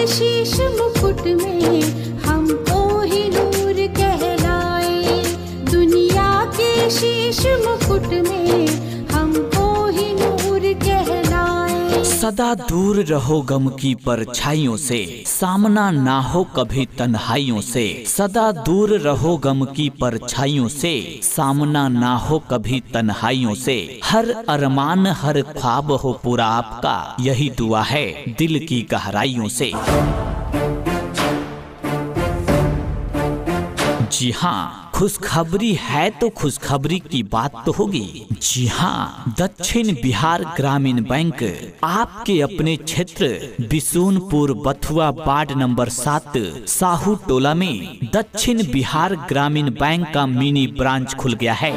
शीश मुकुट में हमको ही नूर कहलाए, दुनिया के शीश मुकुट में हमको ही नूर कहलाए। सदा दूर रहो गम की परछाइयों से, सामना ना हो कभी तन्हाइयों से। सदा दूर रहो गम की परछाइयों से, सामना ना हो कभी तन्हाइयों से। हर अरमान हर ख्वाब हो पूरा आपका, यही दुआ है दिल की गहराइयों से। जी हाँ, खुशखबरी है तो खुशखबरी की बात तो होगी। जी हाँ, दक्षिण बिहार ग्रामीण बैंक आपके अपने क्षेत्र बिशुनपुर बथुआ वार्ड नंबर 7 साहू टोला में दक्षिण बिहार ग्रामीण बैंक का मिनी ब्रांच खुल गया है।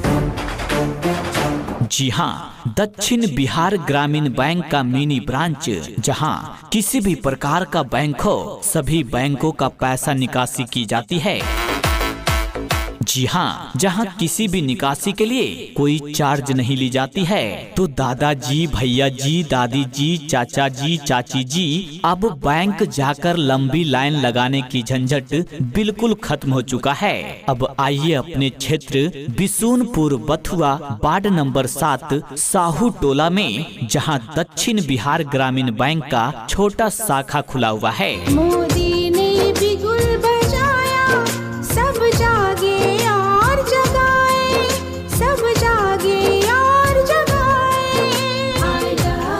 जी हाँ, दक्षिण बिहार ग्रामीण बैंक का मिनी ब्रांच, जहां किसी भी प्रकार का बैंक हो, सभी बैंकों का पैसा निकासी की जाती है। जी हाँ, जहाँ किसी भी निकासी के लिए कोई चार्ज नहीं ली जाती है। तो दादाजी, भैया जी, दादी जी, चाचा जी, चाची जी, अब बैंक जाकर लंबी लाइन लगाने की झंझट बिल्कुल खत्म हो चुका है। अब आइए अपने क्षेत्र बिशुनपुर बथुआ वार्ड नंबर 7 साहू टोला में, जहाँ दक्षिण बिहार ग्रामीण बैंक का छोटा शाखा खुला हुआ है। मोदी ने बिगुल बजाया, सब जागे और जगाए, सब जागे और जगाए। I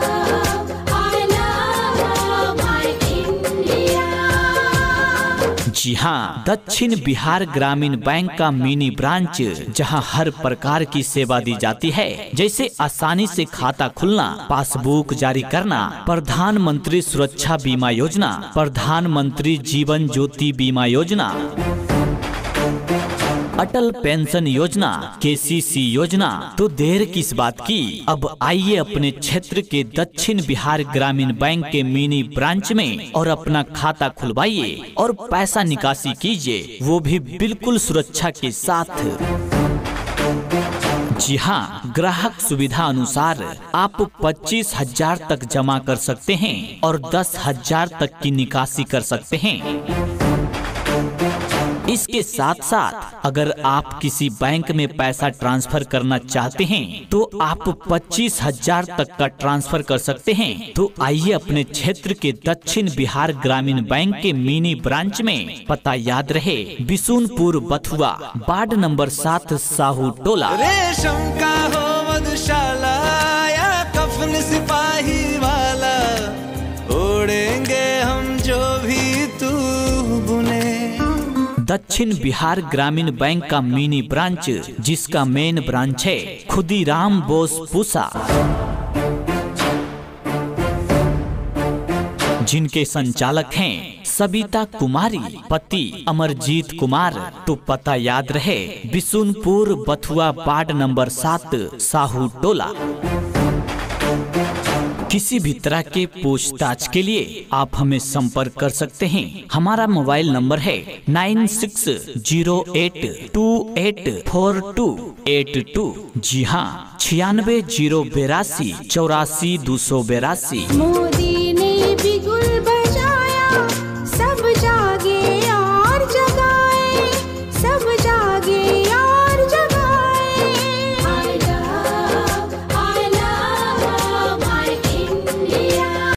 love my India। जी हाँ, दक्षिण बिहार ग्रामीण बैंक का मिनी ब्रांच, जहां हर प्रकार की सेवा दी जाती है, जैसे आसानी से खाता खुलना, पासबुक जारी करना, प्रधानमंत्री सुरक्षा बीमा योजना, प्रधानमंत्री जीवन ज्योति बीमा योजना, अटल पेंशन योजना, KCC योजना। तो देर किस बात की, अब आइए अपने क्षेत्र के दक्षिण बिहार ग्रामीण बैंक के मिनी ब्रांच में और अपना खाता खुलवाइए और पैसा निकासी कीजिए, वो भी बिल्कुल सुरक्षा के साथ। जी हाँ, ग्राहक सुविधा अनुसार आप 25,000 तक जमा कर सकते हैं और 10,000 तक की निकासी कर सकते हैं। इसके साथ साथ अगर आप किसी बैंक में पैसा ट्रांसफर करना चाहते हैं तो आप 25,000 तक का ट्रांसफर कर सकते हैं। तो आइए अपने क्षेत्र के दक्षिण बिहार ग्रामीण बैंक के मिनी ब्रांच में, पता याद रहे बिशुनपुर बथुआ वार्ड नंबर 7 साहू टोला। रेशम का हो मधुशाला या कफन सिपाही वाला, ओढ़ेंगे हम जो भी तू बुने। दक्षिण बिहार ग्रामीण बैंक का मिनी ब्रांच, जिसका मेन ब्रांच है खुदीराम बोस पूसा, जिनके संचालक हैं सबिता कुमारी, पति अमरजीत कुमार। तो पता याद रहे बिशुनपुर बथुआ वार्ड नंबर 7 साहू टोला। किसी भी तरह के पूछताछ के लिए आप हमें संपर्क कर सकते हैं। हमारा मोबाइल नंबर है 9608284282। जी हाँ, 96 082 84 282।